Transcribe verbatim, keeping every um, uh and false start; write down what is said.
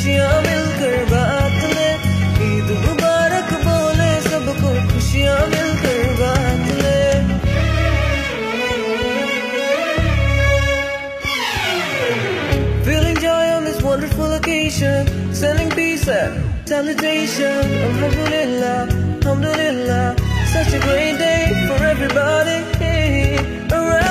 खुशियाँ मिलकर बात ले, ईद मुबारक बोले सबको खुशियाँ मिलकर बात ले। Feeling joy on this wonderful occasion, sending peace and salutation. Alhamdulillah, alhamdulillah, such a great day for everybody around.